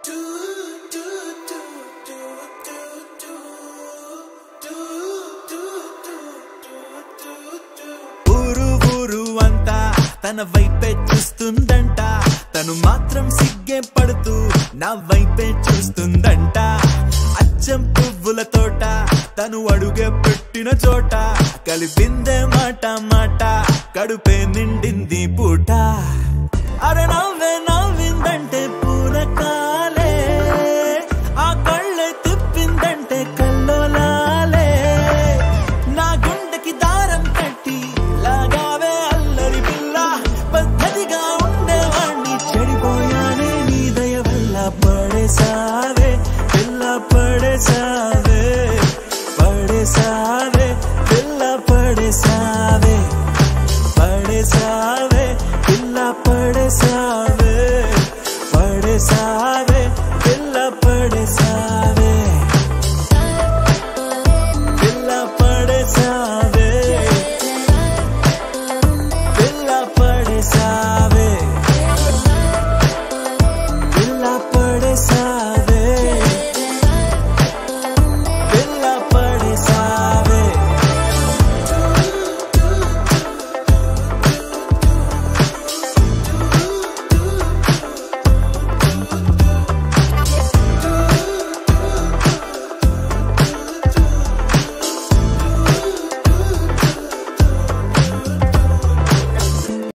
తన వైపే చూస్తుందంట, తను మాత్రం సిగ్గే పడుతూ నా వైపే చూస్తుందంట. అచ్చం పువ్వుల తోట తను అడుగే పెట్టిన చోట కలిపిందే మాట మాట కడుపే నిండింది పూట. అరే నవ్వే నవ్విందంటే పూనకాలే, ఆ కళ్ళే తిప్పిందంటే కల్లోలాలే. నా గుండెకి దారం కట్టి లాగావే అల్లరి పిల్ల, పద్ధతిగా ఉండేవాణ్ణి చెడిపోయానే నీ దయ వల్ల పడేసా.